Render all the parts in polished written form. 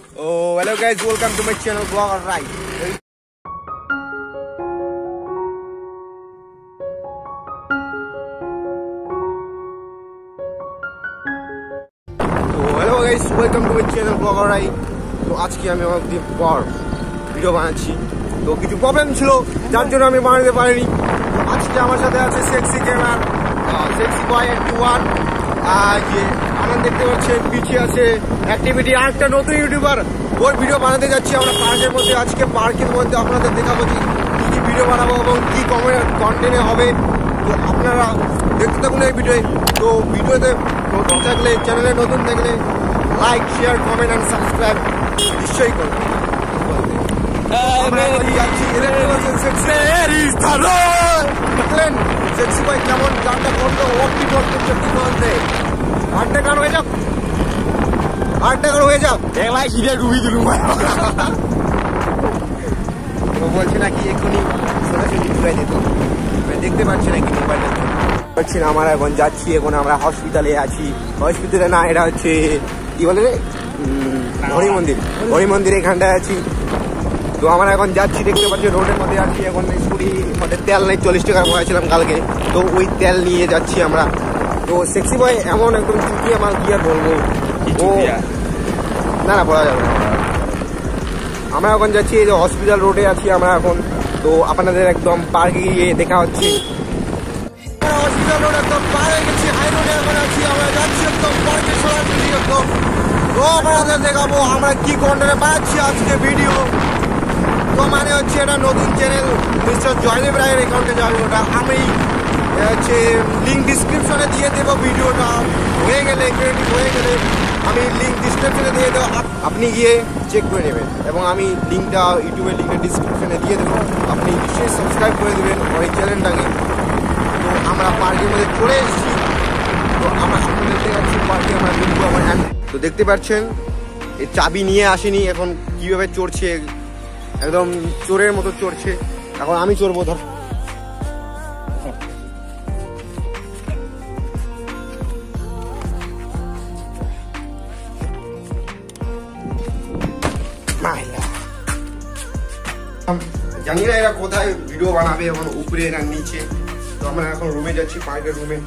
Oh, hello guys, welcome to my channel Blogger D Rai. Hello guys, welcome to my channel Blogger D Rai. তো আজকে আমি অনেকদিন পর video বানাচ্ছি। তো কিছু প্রবলেম ছিল যার জন্য আমি বানাতে পারিনি। তো আজকে আমার সাথে আছে সেক্সি গেমার, সেক্সি বয় 1 যে আপনারা দেখতে পাচ্ছেন পিছিয়ে আছে অ্যাক্টিভিটি, আরেকটা নতুন ইউটিউবার, ওর ভিডিও বানাতে যাচ্ছি আমরা পার্কের মধ্যে। আজকে পার্কের মধ্যে আপনাদের দেখাবো যে কী ভিডিও বানাবো এবং কী কন্টেন্টে হবে। তো আপনারা দেখতে থাকুন এই ভিডিও। তো ভিডিওতে নতুন থাকলে, চ্যানেলে নতুন থাকলে like, share, comment and subscribe নিশ্চয়ই করবেন। সেক্সি ভাই কেমন গানটা করলো, ও কি করতে বলতে আটটা গান হয়ে যাক, আটটা গান হয়ে যাক। ভাই সিটে ডুবি দিলু ও বলছে নাকি এক্ষুনি সরাসরি ডুবাই দিত। দেখতে পাচ্ছি নাকি মোবাইলটা পাচ্ছি না। আমরা এখন যাচ্ছি, এখন আমরা হসপিটালে আছি। হসপিটালে না, এটা হচ্ছে কি বলে রে, হরি মন্দির, হরি মন্দির এখানটায় আছি। তো আমরা এখন যাচ্ছি, দেখতে পাচ্ছি রোডের মধ্যে আছি। এখন স্কুটি মধ্যে তেল নেই, 40 টাকা পড়েছিলাম কালকে, তো ওই তেল নিয়ে যাচ্ছি আমরা। তো সেক্সি বয় এমন একদম কি আমার কি আর বলবো, ও না না বলা যাবে না। আমরা এখন যাচ্ছি, এই যে হসপিটাল রোডে আছি আমরা এখন। তো আপনাদের একদম পার্কে গিয়ে দেখা হচ্ছে। হসপিটাল রোড একদম পার হয়ে গেছি, হাই রোডে এখন আছি। আমরা যাচ্ছি একদম পার্কে সরাসরি একদম। তো আপনাদের দেখাবো আমরা কি কন্টেন্টে বানাচ্ছি আজকে ভিডিও। তো মানে হচ্ছে এটা নতুন চ্যানেল মিস্টার জয়দেব রায়ের অ্যাকাউন্টে যাবে ওটা। আমি হচ্ছে লিঙ্ক ডিসক্রিপশনে দিয়ে দেবো। ভিডিওটা হয়ে গেলে, ক্রিয়েটিভ হয়ে গেলে আমি লিঙ্ক ডিসক্রিপশনে দিয়ে দেবো, আপনি গিয়ে চেক করে নেবেন। এবং আমি লিঙ্কটা ইউটিউবের লিঙ্কের ডিসক্রিপশনে দিয়ে দেবো, আপনি নিশ্চয়ই সাবস্ক্রাইব করে দেবেন ওই চ্যানেলটাকে। তো আমরা পার্কের মধ্যে চলে এসেছি। তো আমরা আপনাদের দেখতে পাচ্ছি পার্কে আমরা ঢুকবো আমার। তো দেখতে পাচ্ছেন এই চাবি নিয়ে আসেনি, এখন কীভাবে চড়ছে, একদম চোরের মতো চড়ছে। এখন আমি চড়বো, ধর জানি না এরা কোথায় ভিডিও বানাবে, এখন উপরে না নিচে। তো আমরা এখন রুমে যাচ্ছি, পার্কের রুমে।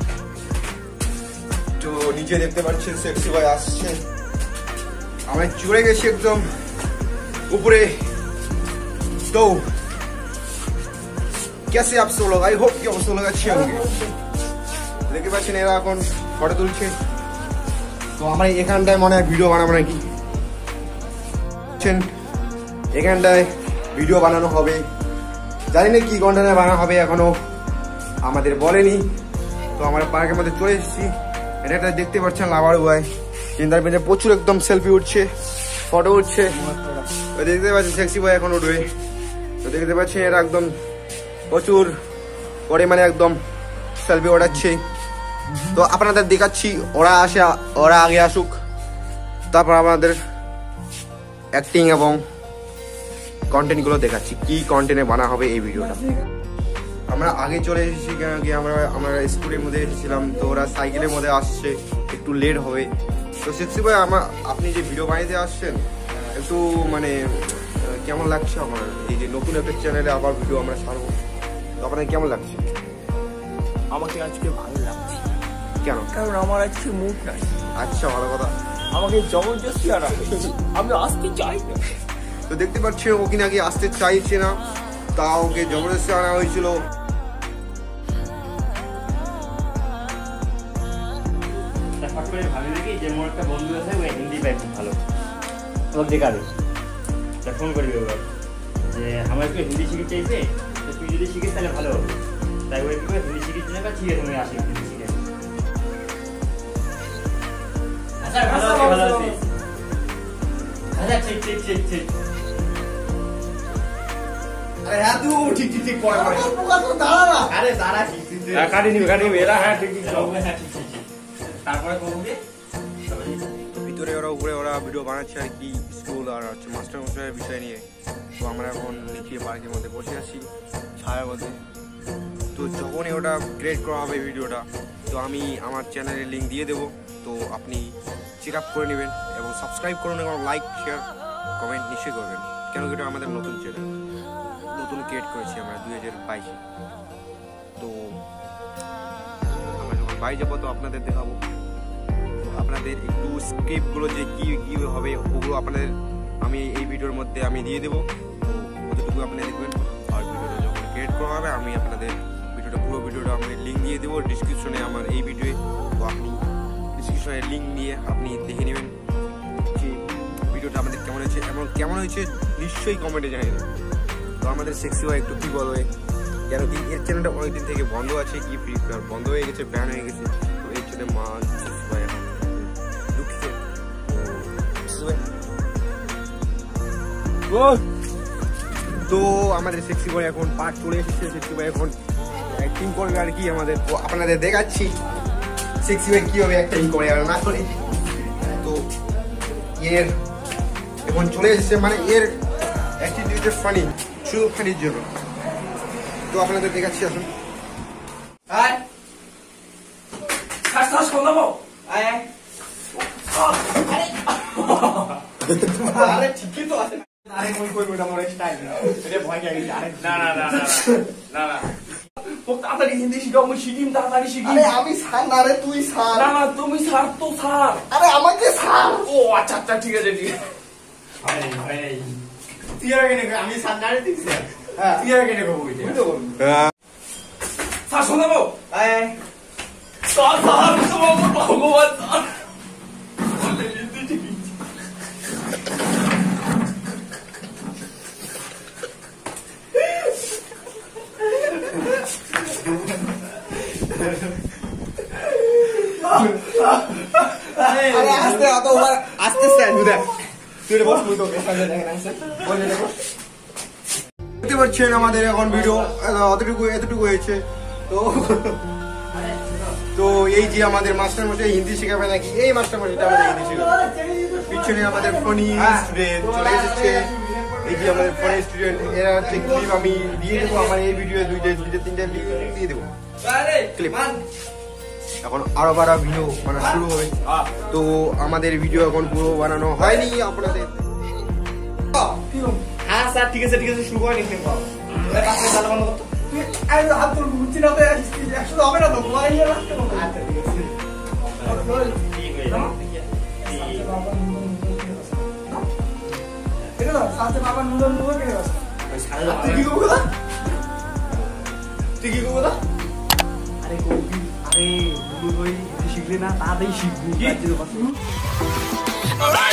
তো নিচে দেখতে পাচ্ছেন সেক্সি ভাই আসছে, আমরা চড়ে গেছি একদম উপরে। तो कैसे आप सब लोग, आई होप कि आप सब लोग अच्छे होंगे। দেখতে পাচ্ছেন এরা এখন ফটো তুলছে। তো আমরা এখানটায় মনে হয় ভিডিও বানাবো নাকি, এখানটায় ভিডিও বানানো হবে। জানি না কি কন্টেন্টে বানানো হবে, এখনো আমাদের বলেনি। তো আমরা পার্কের মধ্যে চলে এসেছি। এটা একটা দেখতে পাচ্ছেন লাভার বয়, চিন্তার পেছনে প্রচুর একদম সেলফি উঠছে, ফটো উঠছে। দেখতে পাচ্ছেন সেক্সি বয় এখন উঠবে। তো দেখতে পাচ্ছেন এরা একদম প্রচুর পরিমাণে একদম সেলফি ওঠাচ্ছে। তো আপনাদের দেখাচ্ছি, ওরা আগে আসুক, তারপর আপনাদের অ্যাক্টিং এবং কন্টেন্টগুলো দেখাচ্ছি, কি কন্টেন্টে বানা হবে এই ভিডিওটা। আমরা আগে চলে এসেছি, কেন কি আমরা স্কুলের মধ্যে এসেছিলাম। তো ওরা সাইকেলের মধ্যে আসছে, একটু লেট হবে। তো সেক্সি ভাই আপনি যে ভিডিও বানাইতে আসছেন, একটু মানে কেমন লাগছে আমার এই যে নতুন একটা চ্যানেলে আবার ভিডিও আমরা ছাড়বো, তো আপনার কেমন লাগছে? আমাকে আজকে ভালো লাগছে। কেন? কারণ আমার আজকে মুড নাই। আচ্ছা, ভালো কথা। আমাকে জবরদস্তি আনা হয়েছে, আমি আসতে চাই না। তো দেখতে পাচ্ছি ওকে নাকি আসতে চাইছে না, তা ওকে জবরদস্তি আনা হয়েছিল। ভাবি দেখি যে মোর একটা বন্ধু আছে, ওই হিন্দি পাই খুব ভালো, ওকে দেখাবে। ফোন করবি ওরা যে আমার একটু হিন্দি শিখে চাইছে, তো তুই যদি শিখিস তাহলে ভালো হবে। তাই ওই কি হিন্দি শিখেছি না, ঠিক আছে তুমি আসি হিন্দি শিখে। আচ্ছা ভালো আছে। আচ্ছা ঠিক। আরে হ্যাঁ, তুই ঠিক পড়া করে তো দাঁড়া না। আরে দাঁড়া, ঠিক কাটি নিবি এরা। হ্যাঁ ঠিক সব। হ্যাঁ ঠিক। তারপরে করবি ভিতরে ওরা, উপরে ওরা ভিডিও বানাচ্ছে আর কি, স্কুল আর হচ্ছে মাস্টার মশাইয়ের বিষয় নিয়ে। তো আমরা এখন নিচে পার্কের মধ্যে বসে আছি ছায়ার মধ্যে। তো যখনই ওটা ক্রিয়েট করা হবে ভিডিওটা, তো আমি আমার চ্যানেলের লিঙ্ক দিয়ে দেবো। তো আপনি চেক আপ করে নেবেন এবং সাবস্ক্রাইব করুন এবং লাইক শেয়ার কমেন্ট নিশ্চয়ই করবেন, কেন কি এটা আমাদের নতুন চ্যানেল, নতুন ক্রিয়েট করেছি আমরা 2022। তো আমরা যখন বাইরে যাবো তো আপনাদের দেখাবো, আপনাদের একটু স্ক্রিপ্টগুলো যে কী হবে ওগুলো আপনাদের আমি এই ভিডিওর মধ্যে আমি দিয়ে দেবো। তো অতটুকু আপনি দেখবেন। আর ভিডিওটা যখন ক্রিয়েট করা হবে আমি আপনাদের পুরো ভিডিওটা আমি লিঙ্ক দিয়ে দেবো ডিসক্রিপশনে আমার এই ভিডিওয়ে। তো আপনি ডিসক্রিপশনের লিঙ্ক নিয়ে আপনি দেখে নেবেন যে ভিডিওটা আমাদের কেমন হয়েছে, এবং কেমন হয়েছে নিশ্চয়ই কমেন্টে জানিয়ে দেবেন। তো আমাদের সেক্সি ভাই একটু কী বলবে, কেন কি এর চ্যানেলটা অনেকদিন থেকে বন্ধ আছে, কি ফ্রি ফায়ার বন্ধ হয়ে গেছে, ব্যান হয়ে গেছে। তো এর জন্য মা সেক্সি ভাই এখন দুঃখিত। তো আমাদের সেক্সি ভাই এখন পার্ট চলে এসেছে, সেক্সি ভাই এখন অ্যাক্টিং করবে আর কি আমাদের। তো আপনাদের দেখাচ্ছি সেক্সি ভাই কীভাবে অ্যাক্টিং করে আর না করে। তো এর এখন চলে এসেছে, মানে এর অ্যাক্টিভিটি ফানি, শুধু ফানির জন্য। তো আপনাদের দেখাচ্ছি আসুন। ঠিকই তো আছে। তাড়াতাড়ি হিন্দি শিখাও, আমি শিখিম, তাড়াতাড়ি শিখি। আমি স্যার না রে, তুই স্যার। না না, তুমি স্যার তো স্যার। আরে আমাকে স্যার। ও আচ্ছা আচ্ছা, ঠিক আছে ঠিক আছে। তুই আগে নেবে, আমি স্যার না রে, তুই স্যার। তুই আগে নেবে স্যার শোনাবো। স্যার স্যার ভগবান স্যার। হিন্দি শিখি। দেখতে পাচ্ছেন আমাদের এখন ভিডিও এতটুকু হয়েছে। তো এই যে আমাদের মাস্টার মশাই হিন্দি শেখাবে নাকি, এই মাস্টার মশাইটা আমাদের হিন্দি শেখাবে। পিছনে আমাদের ফনি স্টুডেন্ট চলে এসেছে, এই যে আমাদের ফনি স্টুডেন্ট, এরা হচ্ছে ক্লিপ আমি দিয়ে দেবো আমার এই ভিডিও 2-3টা লিঙ্ক দিয়ে দেবো ক্লিপ। এখন আরো ভিডিও বানানো শুরু হবে। তো আমাদের ভিডিও এখন পুরো বানানো হয়নি আপনাদের। হ্যাঁ স্যার, ঠিক আছে ঠিক আছে, শুরু করে নিতে পারো। হাত তোর ঘুরছি না তো, 100 হবে না তো। আচ্ছা ঠিক আছে, বাবা নুডল নুডল কেটে গেছে। তুই কি করবো? তুই কি করবো? আরে কবি, আরে নুডল শিখলে না তাড়াতাড়ি শিখবো।